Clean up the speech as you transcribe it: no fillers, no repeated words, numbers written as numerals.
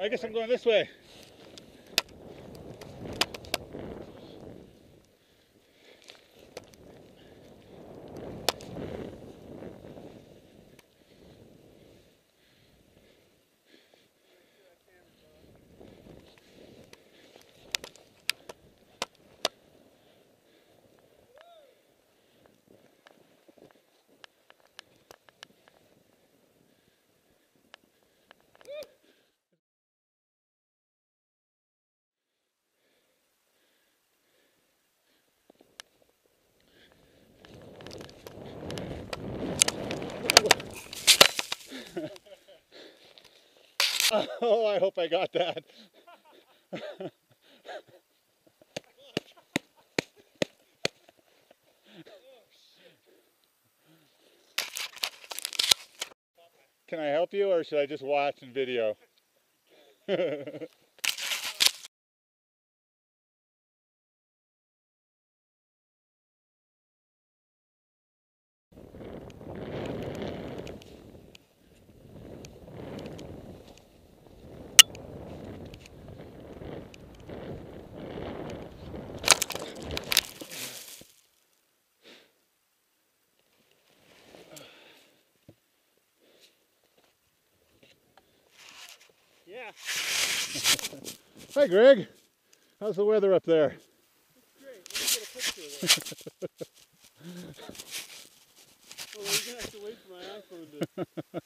I guess I'm going this way. Oh, I hope I got that. Can I help you, or should I just watch and video? Yeah. Hi, Greg. How's the weather up there? It's great. Let me get a picture of that. Well, you're going to have to wait for my iPhone to...